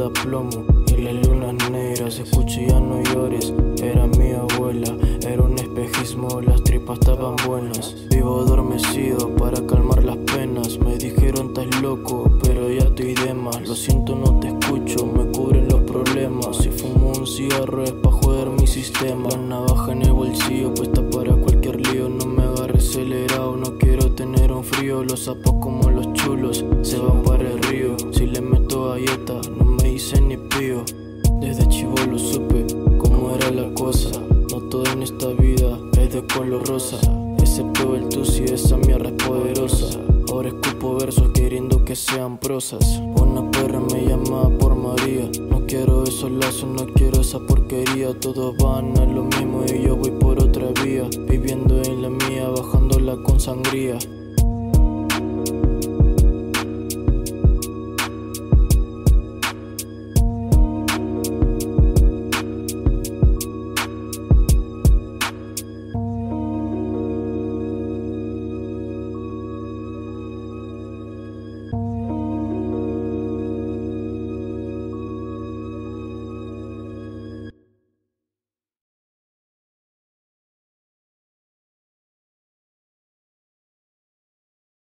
bota plomo y las lunas negras. Escucha y ya no llores, era mi abuela. Era un espejismo, las tripas estaban buenas. Vivo adormecido para calmar las penas. Me dijeron estás loco, pero ya estoy de más. Lo siento, no te escucho, me cubren los problemas. Si fumo un cigarro es pa' joder mi sistema. La navaja en el bolsillo puesta para cualquier lío. No me agarres acelerado, no quiero tener un frío. Los sapos como los chulos se van para el río. Si le meto galleta no me dicen ni pío. Desde chibolo supe cómo era la cosa. No todo en esta vida es de color rosa, excepto el tusi, esa mierda es poderosa. Ahora escupo versos queriendo que sean prosas. Una perra me llama por María. No quiero esos lazos, no quiero esa porquería. Todos van a lo mismo y yo voy por otra vía. Viviendo en la mía, bajándola con sangría.